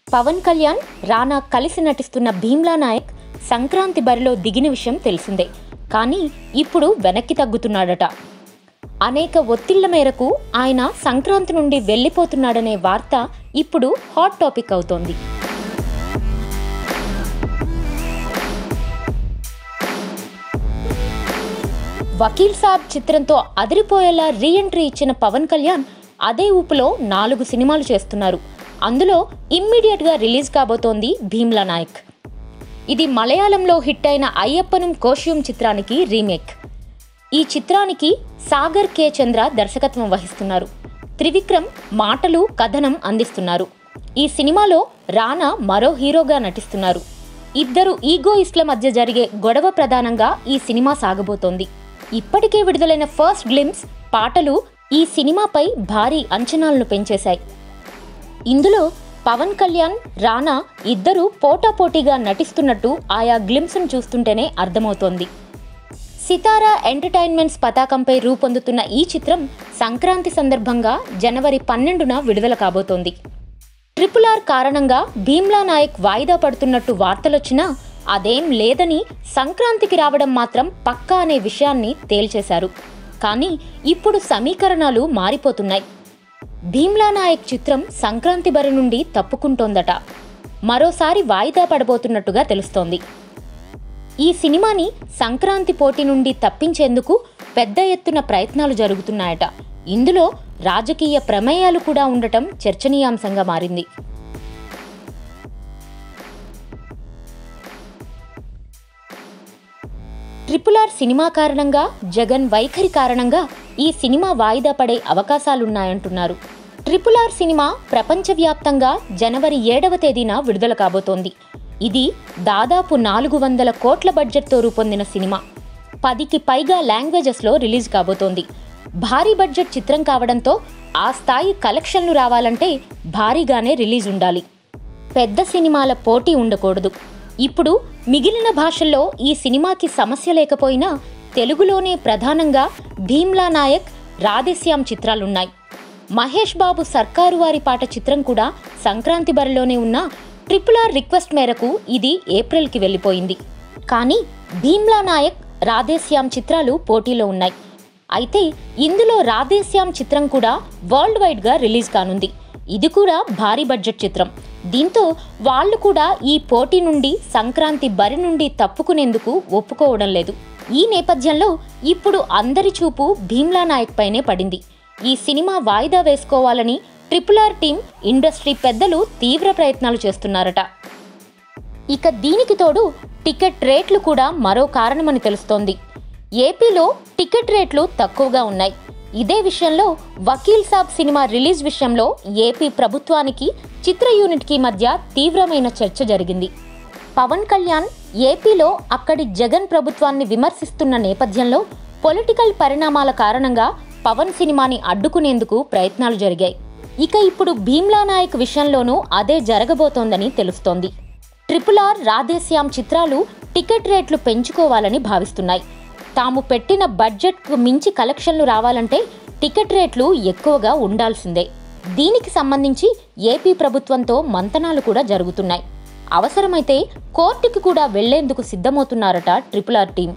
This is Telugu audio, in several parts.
పవన్ కళ్యాణ్, రానా కలిసి నటిస్తున్న భీమ్లా నాయక్ సంక్రాంతి బరిలో దిగిన విషయం తెలిసిందే. కానీ ఇప్పుడు వెనక్కి తగ్గుతున్నాడట. అనేక ఒత్తిళ్ల మేరకు ఆయన సంక్రాంతి నుండి వెళ్లిపోతున్నాడనే వార్త ఇప్పుడు హాట్ టాపిక్ అవుతోంది. వకీల్ సాబ్ చిత్రంతో అదిరిపోయేలా రీఎంట్రీ ఇచ్చిన పవన్ కళ్యాణ్ అదే ఊపులో 4 సినిమాలు చేస్తున్నారు. అందులో ఇమ్మీడియట్గా రిలీజ్ కాబోతోంది భీమ్లా నాయక్. ఇది మలయాళంలో హిట్ అయిన అయ్యప్పనం కోశ్యూమ్ చిత్రానికి రీమేక్. ఈ చిత్రానికి సాగర్ కే చంద్ర దర్శకత్వం వహిస్తున్నారు. త్రివిక్రమ్ మాటలు, కథనం అందిస్తున్నారు. ఈ సినిమాలో రానా మరో హీరోగా నటిస్తున్నారు. ఇద్దరు ఈగోయిస్ట్ల మధ్య జరిగే గొడవ ప్రధానంగా ఈ సినిమా సాగబోతోంది. ఇప్పటికే విడుదలైన ఫస్ట్ గ్లింప్స్ పాటలు ఈ సినిమాపై భారీ అంచనాలను పెంచేశాయి. ఇందులో పవన్ కళ్యాణ్, రానా ఇద్దరు పోటాపోటీగా నటిస్తున్నట్టు ఆయా గ్లింప్స్ను చూస్తుంటేనే అర్థమవుతోంది. సితారా ఎంటర్టైన్మెంట్స్ పతాకంపై రూపొందుతున్న ఈ చిత్రం సంక్రాంతి సందర్భంగా జనవరి 12న విడుదల కాబోతోంది. RRR కారణంగా భీమ్లా నాయక్ వాయిదా పడుతున్నట్టు వార్తలొచ్చినా అదేం లేదని, సంక్రాంతికి రావడం మాత్రం పక్కా అనే విషయాన్ని తేల్చేశారు. కానీ ఇప్పుడు సమీకరణాలు మారిపోతున్నాయి. భీమ్లా నాయక్ చిత్రం సంక్రాంతి బరి నుండి తప్పుకుంటోందట. మరోసారి వాయిదా పడబోతున్నట్టుగా తెలుస్తోంది. ఈ సినిమాని సంక్రాంతి పోటీ నుండి తప్పించేందుకు పెద్ద ఎత్తున ప్రయత్నాలు జరుగుతున్నాయట. ఇందులో రాజకీయ ప్రమేయాలు కూడా ఉండటం చర్చనీయాంశంగా మారింది. RRR సినిమా కారణంగా, జగన్ వైఖరి కారణంగా ఈ సినిమా వాయిదా పడే అవకాశాలున్నాయంటున్నారు. RRR సినిమా ప్రపంచవ్యాప్తంగా జనవరి 7వ తేదీన విడుదల కాబోతోంది. ఇది దాదాపు 400 కోట్ల బడ్జెట్తో రూపొందిన సినిమా. 10కి పైగా లాంగ్వేజెస్లో రిలీజ్ కాబోతోంది. భారీ బడ్జెట్ చిత్రం కావడంతో ఆ స్థాయి కలెక్షన్లు రావాలంటే భారీగానే రిలీజ్ ఉండాలి. పెద్ద సినిమాల పోటీ ఉండకూడదు. ఇప్పుడు మిగిలిన భాషల్లో ఈ సినిమాకి సమస్య లేకపోయినా తెలుగులోనే ప్రధానంగా భీమ్లా నాయక్, రాధేశ్యామ్ చిత్రాలున్నాయి. మహేష్ బాబు సర్కారు వారి పాట చిత్రం కూడా సంక్రాంతి బరిలోనే ఉన్న RRR రిక్వెస్ట్ మేరకు ఇది ఏప్రిల్కి వెళ్ళిపోయింది. కానీ భీమ్లా నాయక్, రాధేశ్యామ్ చిత్రాలు పోటీలో ఉన్నాయి. అయితే ఇందులో రాధేశ్యామ్ చిత్రం కూడా వరల్డ్ వైడ్గా రిలీజ్ కానుంది. ఇది కూడా భారీ బడ్జెట్ చిత్రం. దీంతో వాళ్ళు కూడా ఈ పోటీ నుండి, సంక్రాంతి బరి నుండి తప్పుకునేందుకు ఒప్పుకోవడం లేదు. ఈ నేపథ్యంలో ఇప్పుడు అందరి చూపు భీమ్లా నాయక్ పైనే పడింది. ఈ సినిమా వాయిదా వేసుకోవాలని RRR టీం, ఇండస్ట్రీ పెద్దలు తీవ్ర ప్రయత్నాలు చేస్తున్నారట. ఇక దీనికి తోడు టికెట్ రేట్లు కూడా మరో కారణమని తెలుస్తోంది. ఏపీలో టికెట్ రేట్లు తక్కువగా ఉన్నాయి. ఇదే విషయంలో వకీల్ సాబ్ సినిమా రిలీజ్ విషయంలో ఏపీ ప్రభుత్వానికి, చిత్ర యూనిట్కి మధ్య తీవ్రమైన చర్చ జరిగింది. పవన్ కళ్యాణ్ ఏపీలో అక్కడి జగన్ ప్రభుత్వాన్ని విమర్శిస్తున్న నేపథ్యంలో పొలిటికల్ పరిణామాల కారణంగా పవన్ సినిమాని అడ్డుకునేందుకు ప్రయత్నాలు జరిగాయి. ఇక ఇప్పుడు భీమ్లా నాయక్ విషయంలోనూ అదే జరగబోతోందని తెలుస్తోంది. RRR, రాధేశ్యామ్ చిత్రాలు టికెట్ రేట్లు పెంచుకోవాలని భావిస్తున్నాయి. తాము పెట్టిన బడ్జెట్కు మించి కలెక్షన్లు రావాలంటే టికెట్ రేట్లు ఎక్కువగా ఉండాల్సిందే. దీనికి సంబంధించి ఏపీ ప్రభుత్వంతో మంతనాలు కూడా జరుగుతున్నాయి. అవసరమైతే కోర్టుకి కూడా వెళ్లేందుకు సిద్ధమవుతున్నారట RRR టీం.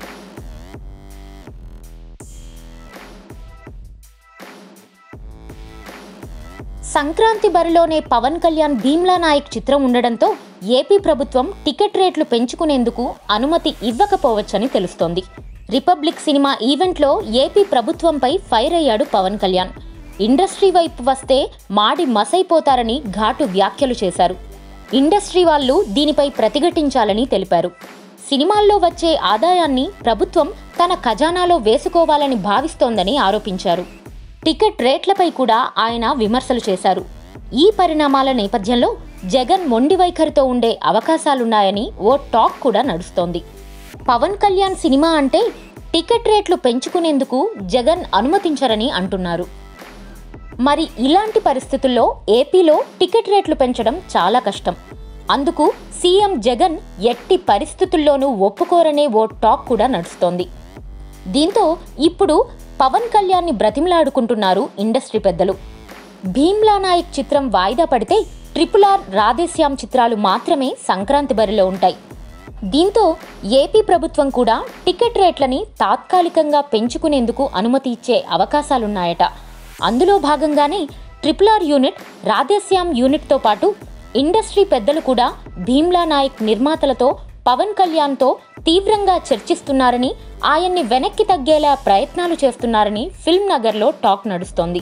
సంక్రాంతి బరిలోనే పవన్ కళ్యాణ్, భీమ్లా నాయక్ చిత్రం ఉండడంతో ఏపీ ప్రభుత్వం టికెట్ రేట్లు పెంచుకునేందుకు అనుమతి ఇవ్వకపోవచ్చని తెలుస్తోంది. రిపబ్లిక్ సినిమా ఈవెంట్లో ఏపీ ప్రభుత్వంపై ఫైర్ అయ్యాడు పవన్ కళ్యాణ్. ఇండస్ట్రీ వైపు వస్తే మాడి మసైపోతారని ఘాటు వ్యాఖ్యలు చేశారు. ఇండస్ట్రీ వాళ్ళు దీనిపై ప్రతిఘటించాలని తెలిపారు. సినిమాల్లో వచ్చే ఆదాయాన్ని ప్రభుత్వం తన ఖజానాలో వేసుకోవాలని భావిస్తోందని ఆరోపించారు. టికెట్ రేట్లపై కూడా ఆయన విమర్శలు చేశారు. ఈ పరిణామాల నేపథ్యంలో జగన్ మొండి వైఖరితో ఉండే అవకాశాలున్నాయని ఓ టాక్ కూడా నడుస్తోంది. పవన్ కళ్యాణ్ సినిమా అంటే టికెట్ రేట్లు పెంచుకునేందుకు జగన్ అనుమతించరని అంటున్నారు. మరి ఇలాంటి పరిస్థితుల్లో ఏపీలో టికెట్ రేట్లు పెంచడం చాలా కష్టం. అందుకు సీఎం జగన్ ఎట్టి పరిస్థితుల్లోనూ ఒప్పుకోరనే ఓ టాక్ కూడా నడుస్తోంది. దీంతో ఇప్పుడు పవన్ కళ్యాణ్ని బ్రతిమలాడుకుంటున్నారు ఇండస్ట్రీ పెద్దలు. భీమ్లా నాయక్ చిత్రం వాయిదా పడితే RRR, రాధేశ్యామ్ చిత్రాలు మాత్రమే సంక్రాంతి బరిలో ఉంటాయి. దీంతో ఏపీ ప్రభుత్వం కూడా టికెట్ రేట్లని తాత్కాలికంగా పెంచుకునేందుకు అనుమతి ఇచ్చే అవకాశాలున్నాయట. అందులో భాగంగానే RRR యూనిట్, రాధేశ్యామ్ యూనిట్తో పాటు ఇండస్ట్రీ పెద్దలు కూడా భీమ్లా నాయక్ నిర్మాతలతో పవన్ కళ్యాణ్తో తీవ్రంగా చర్చిస్తున్నారని, ఆయన్ని వెనక్కి తగ్గేలా ప్రయత్నాలు చేస్తున్నారని ఫిల్మ్ నగర్లో టాక్ నడుస్తోంది.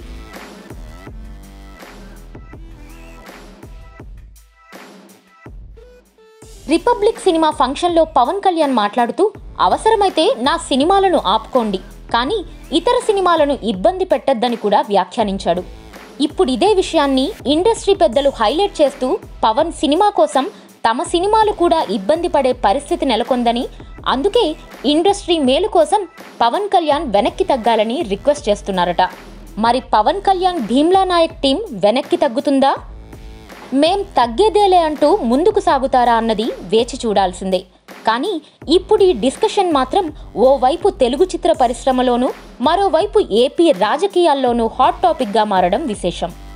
రిపబ్లిక్ సినిమా ఫంక్షన్లో పవన్ కళ్యాణ్ మాట్లాడుతూ, అవసరమైతే నా సినిమాలను ఆపుకోండి, కానీ ఇతర సినిమాలను ఇబ్బంది పెట్టొద్దని కూడా వ్యాఖ్యానించాడు. ఇప్పుడు ఇదే విషయాన్ని ఇండస్ట్రీ పెద్దలు హైలైట్ చేస్తూ, పవన్ సినిమా కోసం తమ సినిమాలు కూడా ఇబ్బంది పడే పరిస్థితి నెలకొందని, అందుకే ఇండస్ట్రీ మేలు కోసం పవన్ కళ్యాణ్ వెనక్కి తగ్గాలని రిక్వెస్ట్ చేస్తున్నారట. మరి పవన్ కళ్యాణ్ భీమ్లా నాయక్ టీం వెనక్కి తగ్గుతుందా? మేం తగ్గేదేలే అంటూ ముందుకు సాగుతారా అన్నది వేచి చూడాల్సిందే. కానీ ఇప్పుడు ఈ డిస్కషన్ మాత్రం ఓవైపు తెలుగు చిత్ర పరిశ్రమలోనూ, మరోవైపు ఏపీ రాజకీయాల్లోనూ హాట్ టాపిక్గా మారడం విశేషం.